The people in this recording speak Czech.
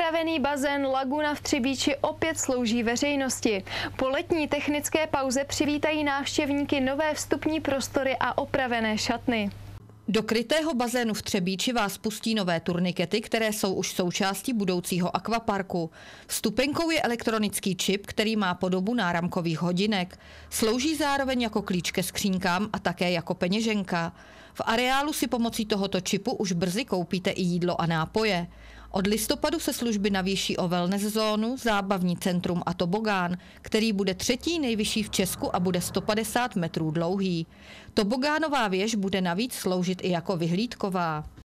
Opravený bazén Laguna v Třebíči opět slouží veřejnosti. Po letní technické pauze přivítají návštěvníky nové vstupní prostory a opravené šatny. Do krytého bazénu v Třebíči vás pustí nové turnikety, které jsou už součástí budoucího akvaparku. Vstupenkou je elektronický čip, který má podobu náramkových hodinek. Slouží zároveň jako klíč ke skřínkám a také jako peněženka. V areálu si pomocí tohoto čipu už brzy koupíte i jídlo a nápoje. Od listopadu se služby navýší o wellness zónu, zábavní centrum a tobogán, který bude třetí nejvyšší v Česku a bude 150 metrů dlouhý. Tobogánová věž bude navíc sloužit i jako vyhlídková.